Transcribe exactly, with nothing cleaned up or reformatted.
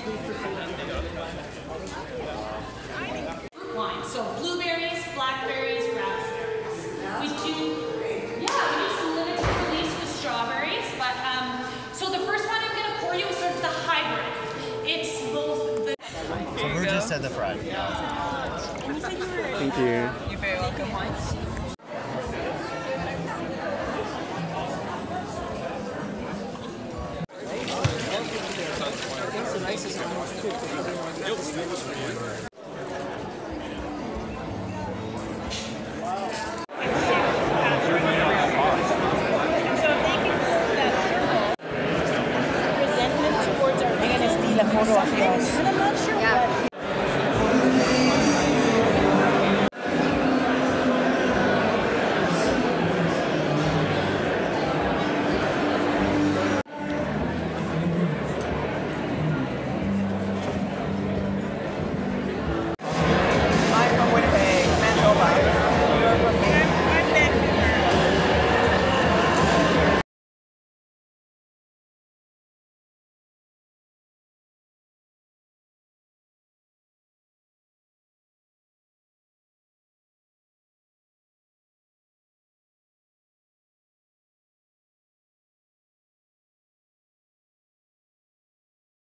Wine. So blueberries, blackberries, raspberries. We do, yeah, we do some limited release with strawberries, but um, so the first one I'm gonna pour you is sort of the hybrid. It's both the. So who just said the fried? Thank you. You're very welcome. Photo of yours.